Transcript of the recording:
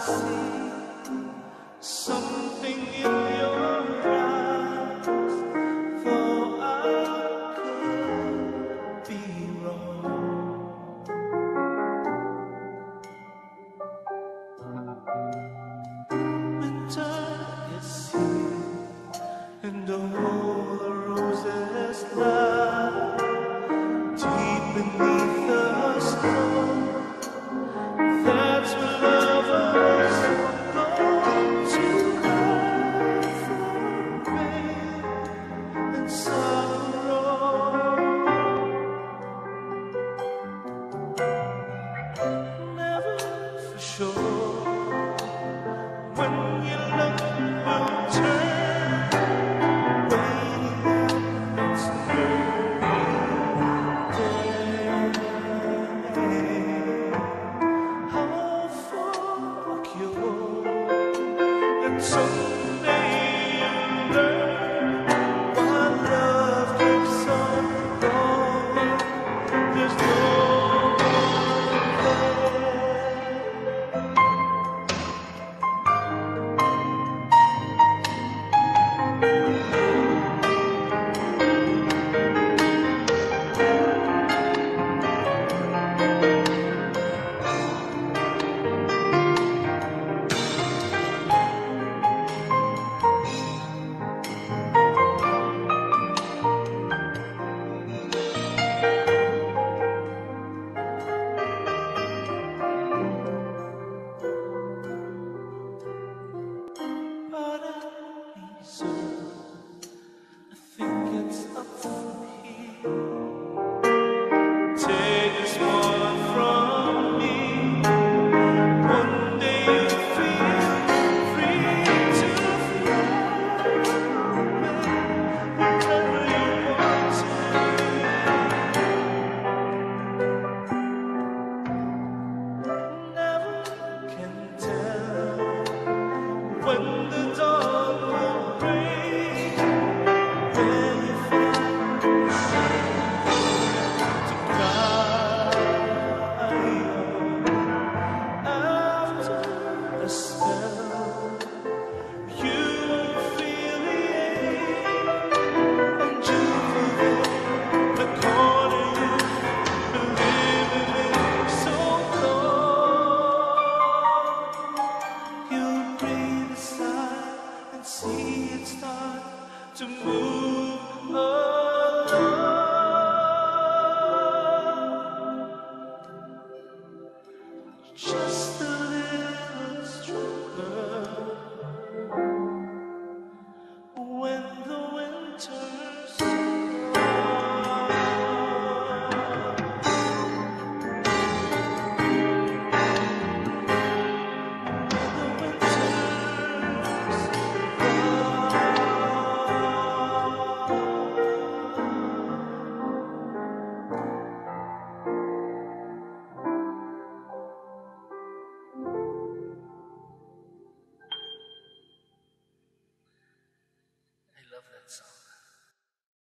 see something in your eyes, though I could be wrong. Winter is here, and all the roses lie deep beneath the snow. That's where lovers go to cry for pain and sorrow. Never for sure when you look will turn, waiting out its someday you'll learn why love keeps on going. There's no one there. So I think it's up from here. Take this one from me. One day you'll feel free to fly wherever you want to. Never can tell when the dawn will break, when you find to cry after a spell. You won't feel the ache, and you forget the corner you've been living in so long. You'll breathe a sigh and see it start to move along. Just a little stronger when the winter's gone. The winter's I love that song.